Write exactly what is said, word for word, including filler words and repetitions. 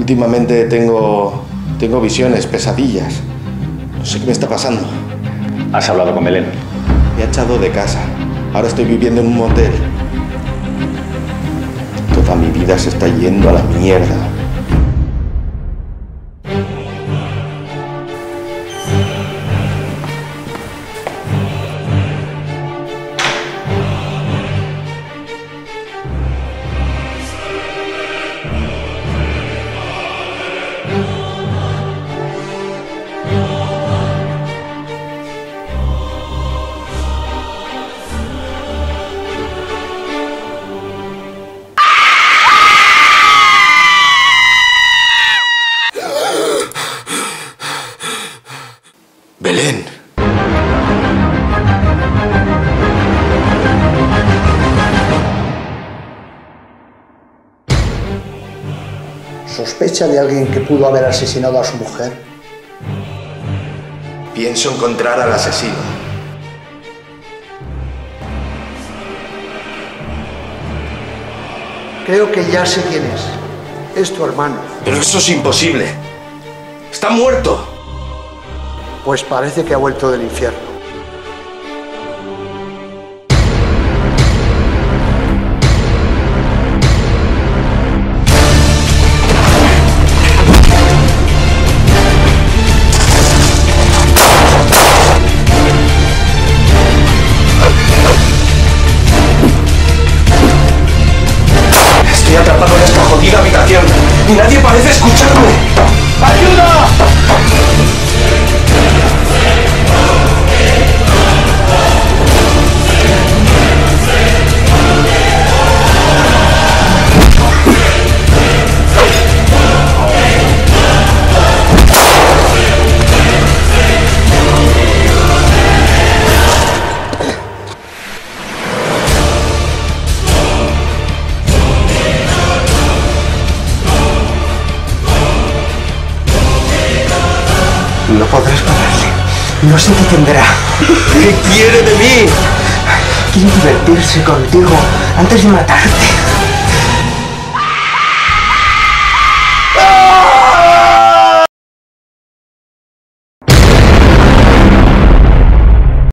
Últimamente tengo... tengo visiones, pesadillas. No sé qué me está pasando. ¿Has hablado con Belén? Me ha echado de casa. Ahora estoy viviendo en un motel. Toda mi vida se está yendo a la mierda. Belén. ¿Sospecha de alguien que pudo haber asesinado a su mujer? Pienso encontrar al asesino. Creo que ya sé quién es. Es tu hermano. Pero eso es imposible. Está muerto. Pues parece que ha vuelto del infierno. Estoy atrapado en esta jodida habitación y nadie parece escucharme. ¡Ayuda! No podrás pararle. No se detendrá. ¿Qué quiere de mí? Quiere divertirse contigo antes de matarte.